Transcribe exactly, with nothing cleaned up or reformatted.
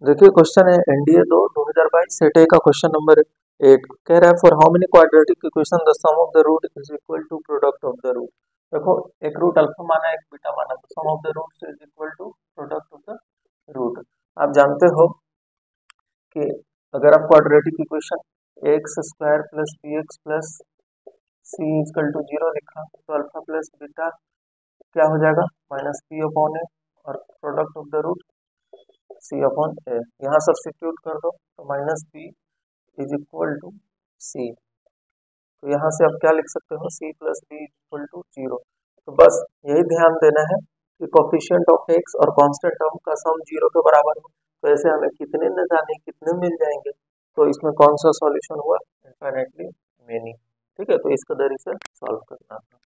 देखिए क्वेश्चन है एनडीए दो दो हजार बाईस सेट ए का क्वेश्चन नंबर एट कह रहा है for how many quadratic equation the sum of the root is equal to product of the root. देखो एक रूट अल्फा माना एक बीटा माना तो sum of the roots is equal to product of the root. आप जानते हो कि अगर आप quadratic equation x square plus b x plus c is equal to zero लिखा तो अल्फा प्लस बीटा क्या हो जाएगा माइनस पी अपॉन ए और product of the root C upon A. यहाँ सब्स्टिट्यूट कर दो तो minus P is equal to C. तो यहाँ से आप क्या लिख सकते हो C plus B equal to zero. तो बस यही ध्यान देना है कि कोफिशिएंट ऑफ एक्स और कांस्टेंट टर्म का सम जीरो के बराबर हो। तो ऐसे हमें कितने न जाने कितने मिल जाएंगे। तो इसमें कौन सा सॉल्यूशन हुआ इनफाइनाइटली मेनी। ठीक है तो इस कदर इसे सॉल्व करना था।